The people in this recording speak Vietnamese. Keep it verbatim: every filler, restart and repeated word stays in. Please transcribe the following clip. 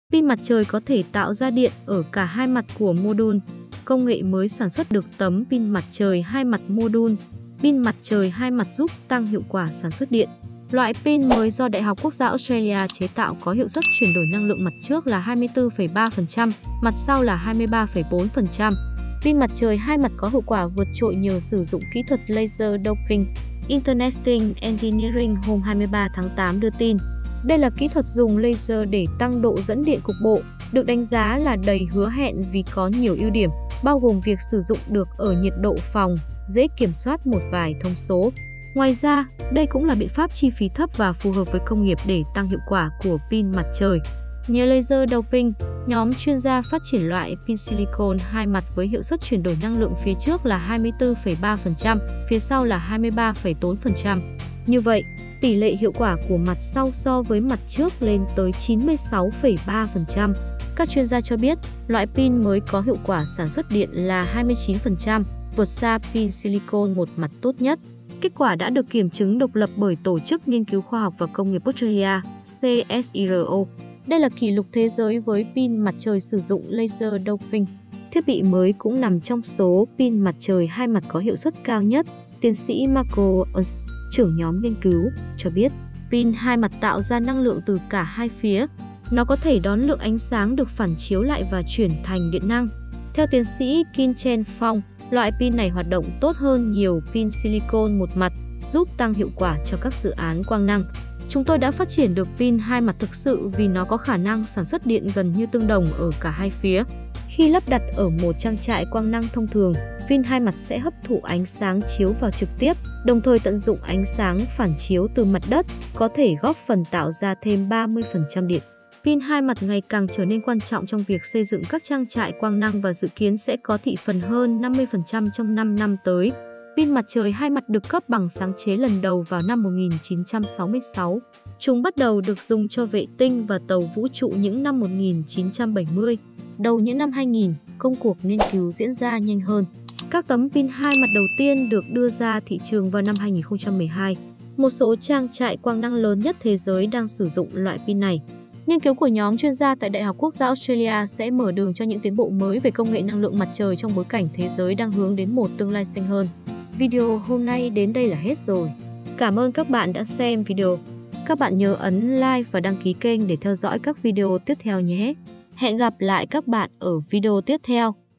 Pin mặt trời có thể tạo ra điện ở cả hai mặt của module. Công nghệ mới sản xuất được tấm pin mặt trời hai mặt module. Pin mặt trời hai mặt giúp tăng hiệu quả sản xuất điện. Loại pin mới do Đại học Quốc gia Australia chế tạo có hiệu suất chuyển đổi năng lượng mặt trước là hai mươi tư phẩy ba phần trăm, mặt sau là hai mươi ba phẩy bốn phần trăm. Pin mặt trời hai mặt có hiệu quả vượt trội nhờ sử dụng kỹ thuật laser doping. International Engineering hôm hai mươi ba tháng tám đưa tin. Đây là kỹ thuật dùng laser để tăng độ dẫn điện cục bộ, được đánh giá là đầy hứa hẹn vì có nhiều ưu điểm, bao gồm việc sử dụng được ở nhiệt độ phòng, dễ kiểm soát một vài thông số. Ngoài ra, đây cũng là biện pháp chi phí thấp và phù hợp với công nghiệp để tăng hiệu quả của pin mặt trời. Nhờ laser doping, nhóm chuyên gia phát triển loại pin silicon hai mặt với hiệu suất chuyển đổi năng lượng phía trước là hai mươi tư phẩy ba phần trăm, phía sau là hai mươi ba phẩy bốn phần trăm. Như vậy, tỷ lệ hiệu quả của mặt sau so với mặt trước lên tới chín mươi sáu phẩy ba phần trăm. Các chuyên gia cho biết, loại pin mới có hiệu quả sản xuất điện là hai mươi chín phần trăm, vượt xa pin silicon một mặt tốt nhất. Kết quả đã được kiểm chứng độc lập bởi Tổ chức Nghiên cứu Khoa học và Công nghiệp Australia, C S I R O. Đây là kỷ lục thế giới với pin mặt trời sử dụng laser doping. Thiết bị mới cũng nằm trong số pin mặt trời hai mặt có hiệu suất cao nhất. Tiến sĩ Marco Ernst, trưởng nhóm nghiên cứu, cho biết pin hai mặt tạo ra năng lượng từ cả hai phía. Nó có thể đón lượng ánh sáng được phản chiếu lại và chuyển thành điện năng. Theo tiến sĩ Kim Chen Phong, loại pin này hoạt động tốt hơn nhiều pin silicon một mặt, giúp tăng hiệu quả cho các dự án quang năng. Chúng tôi đã phát triển được pin hai mặt thực sự vì nó có khả năng sản xuất điện gần như tương đồng ở cả hai phía. Khi lắp đặt ở một trang trại quang năng thông thường, pin hai mặt sẽ hấp thụ ánh sáng chiếu vào trực tiếp, đồng thời tận dụng ánh sáng phản chiếu từ mặt đất, có thể góp phần tạo ra thêm ba mươi phần trăm điện. Pin hai mặt ngày càng trở nên quan trọng trong việc xây dựng các trang trại quang năng và dự kiến sẽ có thị phần hơn năm mươi phần trăm trong năm năm tới. Pin mặt trời hai mặt được cấp bằng sáng chế lần đầu vào năm một nghìn chín trăm sáu mươi sáu. Chúng bắt đầu được dùng cho vệ tinh và tàu vũ trụ những năm một nghìn chín trăm bảy mươi. Đầu những năm hai nghìn, công cuộc nghiên cứu diễn ra nhanh hơn. Các tấm pin hai mặt đầu tiên được đưa ra thị trường vào năm hai nghìn không trăm mười hai. Một số trang trại quang năng lớn nhất thế giới đang sử dụng loại pin này. Nghiên cứu của nhóm chuyên gia tại Đại học Quốc gia Australia sẽ mở đường cho những tiến bộ mới về công nghệ năng lượng mặt trời trong bối cảnh thế giới đang hướng đến một tương lai xanh hơn. Video hôm nay đến đây là hết rồi. Cảm ơn các bạn đã xem video. Các bạn nhớ ấn like và đăng ký kênh để theo dõi các video tiếp theo nhé. Hẹn gặp lại các bạn ở video tiếp theo.